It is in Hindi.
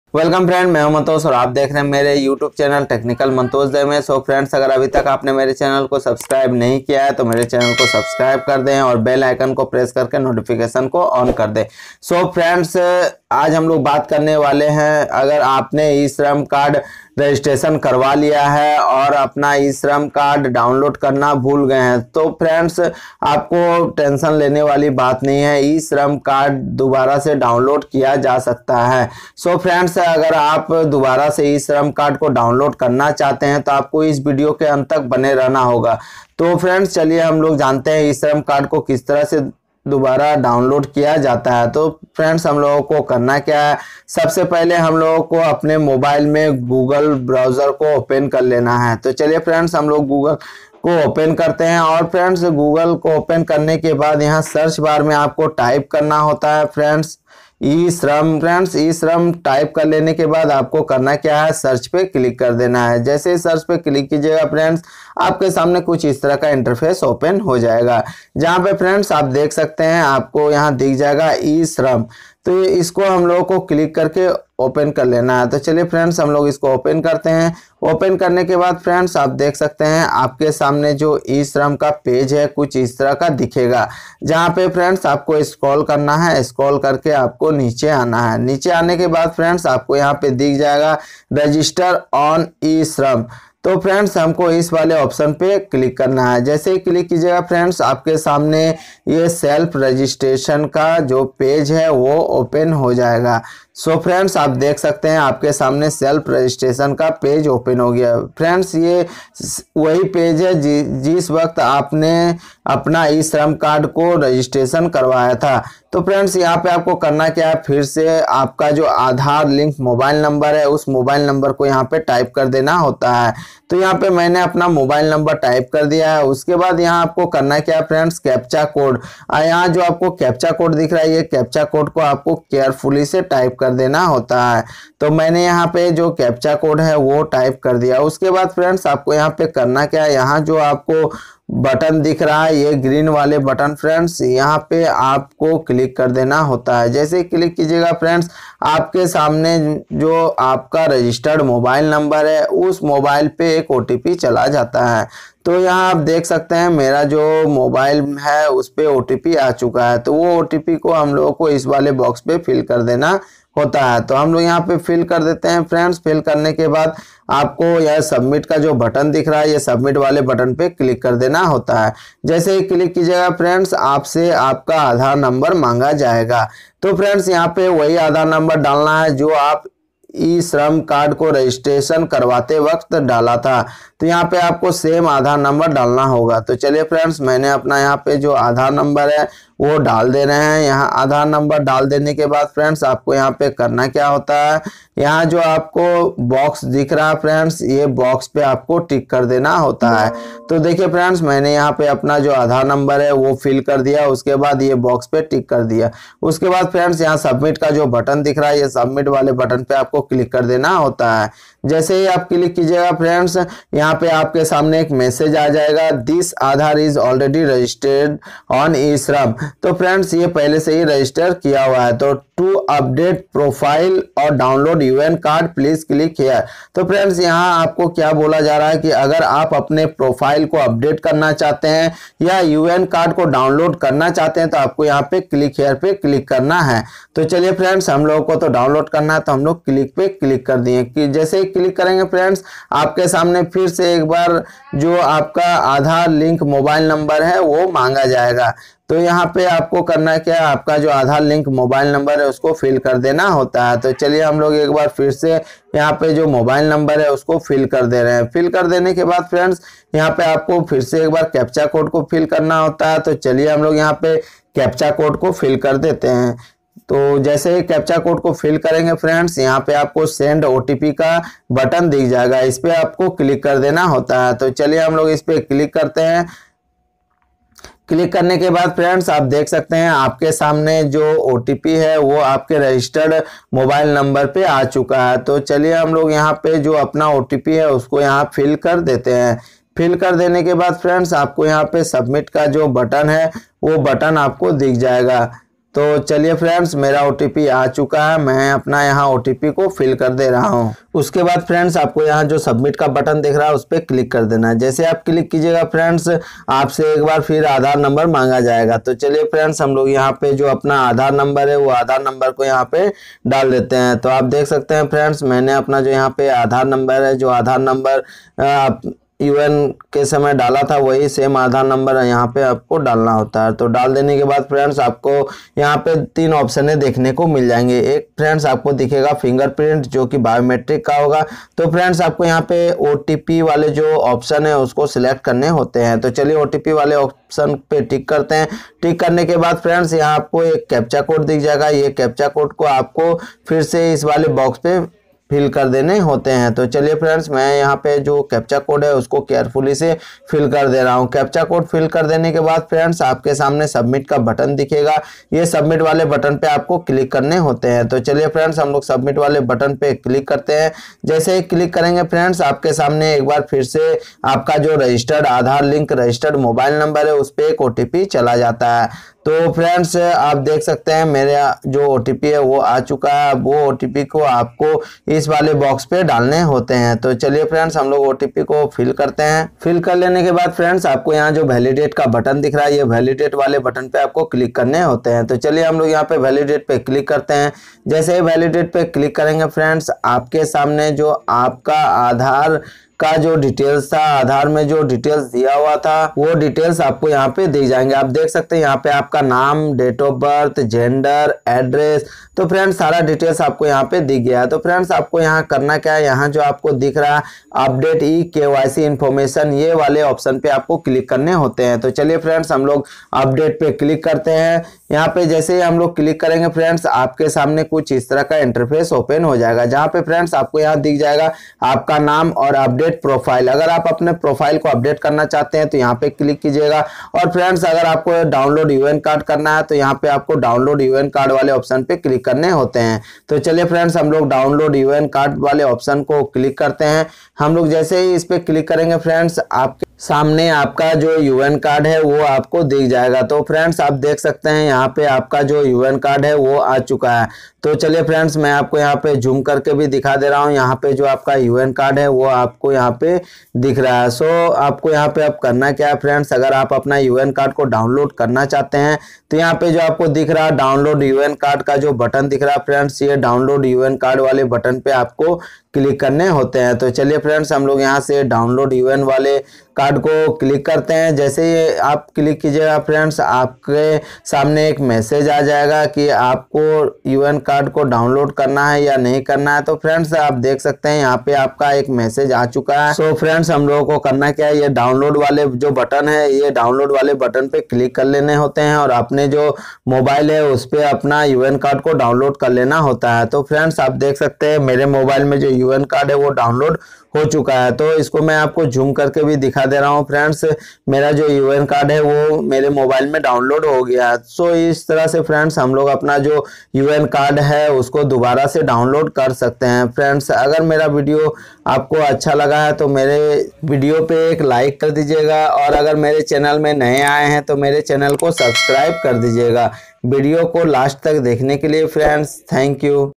वेलकम फ्रेंड, मैं हूं मंतोष और आप देख रहे हैं मेरे YouTube channel technical Mantosh De में। सो फ्रेंड्स, अगर अभी तक आपने मेरे चैनल को सब्सक्राइब नहीं किया है तो मेरे चैनल को सब्सक्राइब कर दें और बेल आइकन को प्रेस करके नोटिफिकेशन को ऑन कर दें। सो फ्रेंड्स, आज हम लोग बात करने वाले हैं, अगर आपने ई श्रम कार्ड रजिस्ट्रेशन करवा लिया है और अपना ई श्रम कार्ड डाउनलोड करना भूल गए हैं तो फ्रेंड्स आपको टेंशन लेने वाली बात नहीं है। ई श्रम कार्ड दोबारा से डाउनलोड किया जा सकता है। सो फ्रेंड्स, अगर आप दोबारा से ई श्रम कार्ड को डाउनलोड करना चाहते हैं तो आपको इस वीडियो के अंत तक बने रहना होगा। तो फ्रेंड्स चलिए हम लोग जानते हैं ई श्रम कार्ड को किस तरह से दोबारा डाउनलोड किया जाता है। तो फ्रेंड्स, हम लोगों को करना क्या है, सबसे पहले हम लोगों को अपने मोबाइल में गूगल ब्राउज़र को ओपन कर लेना है। तो चलिए फ्रेंड्स, हम लोग गूगल को ओपन करते हैं और फ्रेंड्स गूगल को ओपन करने के बाद यहाँ सर्च बार में आपको टाइप करना होता है फ्रेंड्स ई श्रम। फ्रेंड्स ई श्रम टाइप कर लेने के बाद आपको करना क्या है, सर्च पे क्लिक कर देना है। जैसे ही सर्च पे क्लिक कीजिएगा फ्रेंड्स, आपके सामने कुछ इस तरह का इंटरफेस ओपन हो जाएगा, जहाँ पे फ्रेंड्स आप देख सकते हैं आपको यहाँ दिख जाएगा ई श्रम। तो इसको हम लोगों को क्लिक करके ओपन कर लेना है। तो चलिए फ्रेंड्स, हम लोग इसको ओपन करते हैं। ओपन करने के बाद फ्रेंड्स आप देख सकते हैं आपके सामने जो ई श्रम का पेज है कुछ इस तरह का दिखेगा, जहाँ पे फ्रेंड्स आपको स्क्रॉल करना है। स्क्रॉल करके आपको नीचे आना है। नीचे आने के बाद फ्रेंड्स आपको यहाँ पे दिख जाएगा रजिस्टर ऑन ई श्रम। तो फ्रेंड्स हमको इस वाले ऑप्शन पे क्लिक करना है। जैसे ही क्लिक कीजिएगा फ्रेंड्स, आपके सामने ये सेल्फ रजिस्ट्रेशन का जो पेज है वो ओपन हो जाएगा। सो फ्रेंड्स आप देख सकते हैं आपके सामने सेल्फ रजिस्ट्रेशन का पेज ओपन हो गया। फ्रेंड्स ये वही पेज है जिस वक्त आपने अपना ई श्रम कार्ड को रजिस्ट्रेशन करवाया था। तो फ्रेंड्स यहाँ पे आपको करना क्या है, फिर से आपका जो आधार लिंक मोबाइल नंबर है उस मोबाइल नंबर को यहाँ पे टाइप कर देना होता है। तो यहाँ पे मैंने अपना मोबाइल नंबर टाइप कर दिया है। उसके बाद यहाँ आपको करना क्या है फ्रेंड्स, कैप्चा कोड, यहाँ जो आपको कैप्चा कोड दिख रहा है ये कैप्चा कोड को आपको केयरफुली से टाइप कर देना होता है। तो मैंने यहाँ पे जो कैप्चा कोड है वो टाइप कर दिया। उसके बाद फ्रेंड्स आपको यहाँ पे करना क्या है, यहाँ जो आपको बटन दिख रहा है ये ग्रीन वाले बटन फ्रेंड्स, यहाँ पे आपको क्लिक कर देना होता है। जैसे ही क्लिक कीजिएगा फ्रेंड्स, आपके सामने जो आपका रजिस्टर्ड मोबाइल नंबर है उस मोबाइल पे एक ओटीपी चला जाता है। तो यहाँ आप देख सकते हैं मेरा जो मोबाइल है उस पे ओटीपी आ चुका है। तो वो ओटीपी को हम लोगों को इस वाले बॉक्स पे फिल कर देना होता है। तो हम लोग यहाँ पे फिल कर देते हैं फ्रेंड्स। फिल करने के बाद आपको यह सबमिट का जो बटन दिख रहा है ये सबमिट वाले बटन पे क्लिक कर देना होता है। जैसे ही क्लिक कीजिएगा फ्रेंड्स, आपसे आपका आधार नंबर मांगा जाएगा। तो फ्रेंड्स यहाँ पे वही आधार नंबर डालना है जो आप ई श्रम कार्ड को रजिस्ट्रेशन करवाते वक्त डाला था। तो यहाँ पे आपको सेम आधार नंबर डालना होगा। तो चलिए फ्रेंड्स, मैंने अपना यहाँ पे जो आधार नंबर है वो डाल दे रहे हैं। यहाँ आधार नंबर डाल देने के बाद फ्रेंड्स आपको यहाँ पे करना क्या होता है, यहाँ जो आपको बॉक्स दिख रहा है फ्रेंड्स ये बॉक्स पे आपको टिक कर देना होता है। तो देखिए फ्रेंड्स, मैंने यहाँ पे अपना जो आधार नंबर है वो फिल कर दिया। उसके बाद ये बॉक्स पे टिक कर दिया। उसके बाद फ्रेंड्स यहाँ सबमिट का जो बटन दिख रहा है ये सबमिट वाले बटन पे आपको क्लिक कर देना होता है। जैसे ही आप क्लिक कीजिएगा फ्रेंड्स, यहाँ पे आपके सामने एक मैसेज आ जाएगा, this Aadhaar is already registered on e Shram. तो फ्रेंड्स ये पहले से ही रजिस्टर किया हुआ है। तो टू अपडेट प्रोफाइल और download UAN card please click here. तो फ्रेंड्स यहाँ आपको क्या बोला जा रहा है कि अगर आप अपने प्रोफाइल को अपडेट करना चाहते हैं या यूएन कार्ड को डाउनलोड करना चाहते हैं तो आपको यहाँ पे क्लिक हियर पे क्लिक करना है। तो चलिए फ्रेंड्स, हम लोगों को तो डाउनलोड करना है तो हम लोग क्लिक पे क्लिक कर दिए। कि जैसे ही क्लिक करेंगे फ्रेंड्स, आपके सामने फिर से एक बार जो आपका आधार लिंक मोबाइल नंबर है वो मांगा जाएगा। तो यहाँ पे आपको करना क्या है, आपका जो आधार लिंक मोबाइल नंबर है उसको फिल कर देना होता है। तो चलिए हम लोग एक बार फिर से यहाँ पे जो मोबाइल नंबर है उसको फिल कर दे रहे हैं। फिल कर देने के बाद फ्रेंड्स यहाँ पे आपको फिर से एक बार कैप्चा कोड को फिल करना होता है। तो चलिए हम लोग यहाँ पे कैप्चा कोड को फिल कर देते हैं। तो जैसे ही कैप्चा कोड को फिल करेंगे फ्रेंड्स, यहाँ पे आपको सेंड ओटीपी का बटन दिख जाएगा, इस पे आपको क्लिक कर देना होता है। तो चलिए हम लोग इस पे क्लिक करते हैं। क्लिक करने के बाद फ्रेंड्स आप देख सकते हैं आपके सामने जो ओटीपी है वो आपके रजिस्टर्ड मोबाइल नंबर पे आ चुका है। तो चलिए हम लोग यहाँ पे जो अपना ओटीपी है उसको यहाँ फिल कर देते हैं। फिल कर देने के बाद फ्रेंड्स आपको यहाँ पे सबमिट का जो बटन है वो बटन आपको दिख जाएगा। तो चलिए फ्रेंड्स, मेरा ओटीपी आ चुका है, मैं अपना यहाँ ओटीपी को फिल कर दे रहा हूँ। उसके बाद फ्रेंड्स आपको यहाँ जो सबमिट का बटन दिख रहा है उस पर क्लिक कर देना है। जैसे आप क्लिक कीजिएगा फ्रेंड्स, आपसे एक बार फिर आधार नंबर मांगा जाएगा। तो चलिए फ्रेंड्स, हम लोग यहाँ पे जो अपना आधार नंबर है वो आधार नंबर को यहाँ पे डाल देते हैं। तो आप देख सकते हैं फ्रेंड्स, मैंने अपना जो यहाँ पे आधार नंबर है, जो आधार नंबर यूएन के समय डाला था वही सेम आधार नंबर यहाँ पे आपको डालना होता है। तो डाल देने के बाद फ्रेंड्स आपको यहाँ पे 3 ऑप्शनें देखने को मिल जाएंगे। एक फ्रेंड्स आपको दिखेगा फिंगरप्रिंट, जो कि बायोमेट्रिक का होगा। तो फ्रेंड्स आपको यहाँ पे ओटीपी वाले जो ऑप्शन है उसको सिलेक्ट करने होते हैं। तो चलिए ओटीपी वाले ऑप्शन पे टिक करते हैं। टिक करने के बाद फ्रेंड्स यहाँ आपको एक कैप्चा कोड दिख जाएगा। ये कैप्चा कोड को आपको फिर से इस वाले बॉक्स पे फिल कर देने होते हैं। तो चलिए फ्रेंड्स, मैं यहाँ पे जो कैप्चा कोड है उसको केयरफुली से फिल कर दे रहा हूँ। कैप्चा कोड फिल कर देने के बाद फ्रेंड्स आपके सामने सबमिट का बटन दिखेगा। ये सबमिट वाले बटन पे आपको क्लिक करने होते हैं। तो चलिए फ्रेंड्स, हम लोग सबमिट वाले बटन पे क्लिक करते हैं। जैसे ही क्लिक करेंगे फ्रेंड्स, आपके सामने एक बार फिर से आपका जो registered Aadhaar link registered mobile number है उस पर एक ओटीपी चला जाता है। तो फ्रेंड्स आप देख सकते हैं मेरा जो ओटीपी है वो आ चुका है। वो ओटीपी को आपको इस वाले बॉक्स पे डालने होते हैं। तो चलिए फ्रेंड्स, हम लोग ओटीपी को फिल करते हैं। फिल कर लेने के बाद फ्रेंड्स आपको यहाँ जो वैलिडेट का बटन दिख रहा है, ये वैलिडेट वाले बटन पे आपको क्लिक करने होते हैं। तो चलिए हम लोग यहाँ पे वैलिडेट पे क्लिक करते हैं। जैसे ही वैलिडेट पे क्लिक करेंगे फ्रेंड्स, आपके सामने जो आपका आधार का जो डिटेल्स था, आधार में जो डिटेल्स दिया हुआ था वो डिटेल्स आपको यहाँ पे दिख जाएंगे। आप देख सकते हैं यहाँ पे आपका नाम, date of birth, gender, address, तो फ्रेंड्स सारा डिटेल्स आपको यहाँ पे दिख गया है। तो फ्रेंड्स आपको यहाँ करना क्या है, यहाँ जो आपको दिख रहा है अपडेट KYC इन्फॉर्मेशन, ये वाले ऑप्शन पे आपको क्लिक करने होते हैं। तो चलिए फ्रेंड्स, हम लोग अपडेट पे क्लिक करते हैं। यहाँ पे जैसे ही हम लोग क्लिक करेंगे फ्रेंड्स, आपके सामने कुछ इस तरह का इंटरफेस ओपन हो जाएगा, जहाँ पे फ्रेंड्स आपको यहाँ दिख जाएगा आपका नाम और अपडेट प्रोफाइल। अगर आप अपने प्रोफाइल को अपडेट करना चाहते हैं तो यहाँ पे क्लिक कीजिएगा। और फ्रेंड्स अगर आपको डाउनलोड यूएन कार्ड करना है तो यहाँ पे आपको डाउनलोड यूएन कार्ड वाले ऑप्शन पे क्लिक करने होते हैं। तो चलिए फ्रेंड्स, हम लोग डाउनलोड यूएन कार्ड वाले ऑप्शन को क्लिक करते हैं। हम लोग जैसे ही इस पे क्लिक करेंगे फ्रेंड्स, आपके सामने आपका जो यूएन कार्ड है वो आपको दिख जाएगा। तो फ्रेंड्स आप देख सकते हैं यहाँ पे आपका जो यूएन कार्ड है वो आ चुका है। तो चलिए फ्रेंड्स, मैं आपको यहाँ पे जूम करके भी दिखा दे रहा हूँ। यहाँ पे जो आपका यूएन कार्ड है वो आपको यहाँ पे दिख रहा है। सो आपको यहाँ पे अब करना क्या है फ्रेंड्स, अगर आप अपना यूएन कार्ड को डाउनलोड करना चाहते हैं तो यहाँ पे जो आपको दिख रहा है डाउनलोड यूएन कार्ड का जो बटन दिख रहा है फ्रेंड्स, ये डाउनलोड यूएन कार्ड वाले बटन पे आपको क्लिक करने होते हैं। तो चलिए फ्रेंड्स, हम लोग यहाँ से डाउनलोड यूएन वाले कार्ड को क्लिक करते हैं। जैसे ही आप क्लिक कीजिएगा फ्रेंड्स, आपके सामने एक मैसेज आ जाएगा कि आपको यूएन कार्ड को डाउनलोड करना है या नहीं करना है। तो फ्रेंड्स आप देख सकते हैं यहाँ पे आपका एक मैसेज आ चुका है। सो फ्रेंड्स हम लोगों को करना क्या है, ये डाउनलोड वाले जो बटन है, ये डाउनलोड वाले बटन पे क्लिक कर लेने होते हैं और अपने जो मोबाइल है उस पर अपना यूएन कार्ड को डाउनलोड कर लेना होता है। तो फ्रेंड्स आप देख सकते हैं मेरे मोबाइल में जो यूएन कार्ड है वो डाउनलोड हो चुका है। तो इसको मैं आपको जूम करके भी दिखा दे रहा हूँ फ्रेंड्स, मेरा जो यूएन कार्ड है वो मेरे मोबाइल में डाउनलोड हो गया। सो इस तरह से फ्रेंड्स हम लोग अपना जो यूएन कार्ड है उसको दोबारा से डाउनलोड कर सकते हैं। फ्रेंड्स अगर मेरा वीडियो आपको अच्छा लगा है तो मेरे वीडियो पे एक लाइक कर दीजिएगा, और अगर मेरे चैनल में नए आए हैं तो मेरे चैनल को सब्सक्राइब कर दीजिएगा। वीडियो को लास्ट तक देखने के लिए फ्रेंड्स थैंक यू।